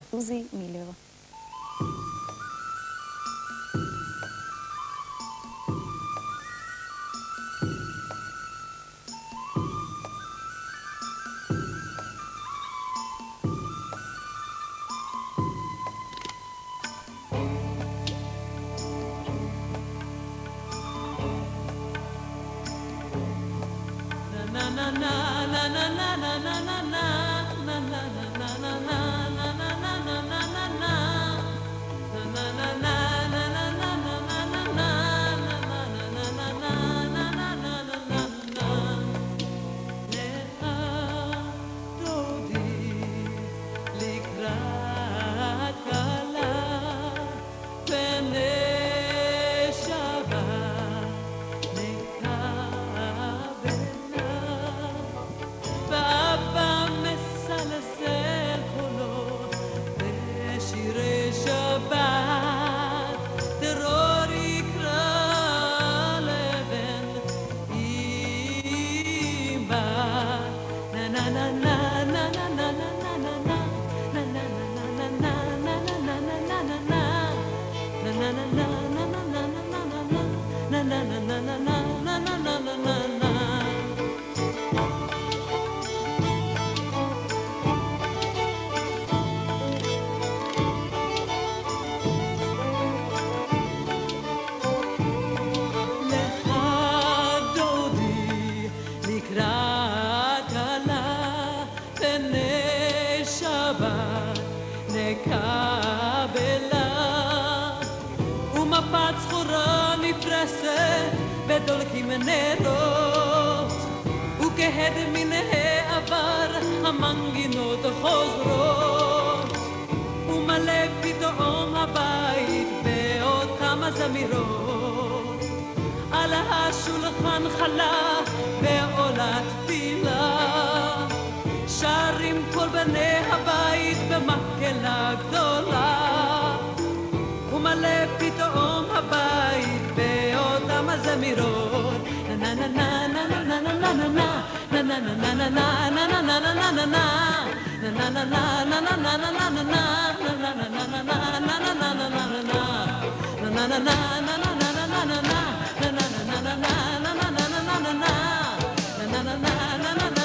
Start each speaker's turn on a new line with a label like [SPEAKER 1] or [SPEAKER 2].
[SPEAKER 1] עוזי מילר.
[SPEAKER 2] ומפת סחורה נפרסת בדולקים נרות, וכהד מן העבר המנגינות חוזרות, ומלא פתאום הבית באותם הזמירות. על השולחן חלה ועולה תפילה, שרים כל בני הבית במקהלה גדולה, ומלא פתאום הבית באותם הזמירות. נה נה נה נה נה נה נה נה נה נה נה נה נה נה נה נה נה